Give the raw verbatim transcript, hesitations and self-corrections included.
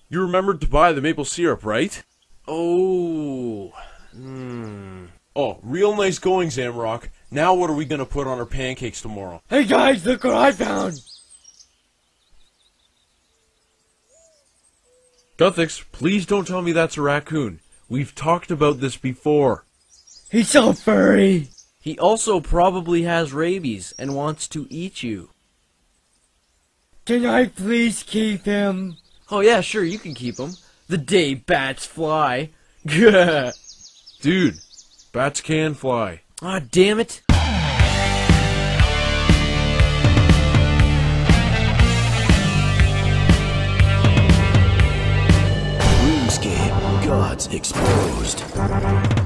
You remembered to buy the maple syrup, right? Oh. Hmm. Oh, real nice going, Zamorak. Now what are we gonna put on our pancakes tomorrow? Hey guys, look what I found! Guthix, please don't tell me that's a raccoon. We've talked about this before. He's so furry! He also probably has rabies and wants to eat you. Can I please keep him? Oh yeah, sure, you can keep him. The day bats fly. Gah. Dude, bats can fly. Ah, damn it. RuneScape, gods exposed.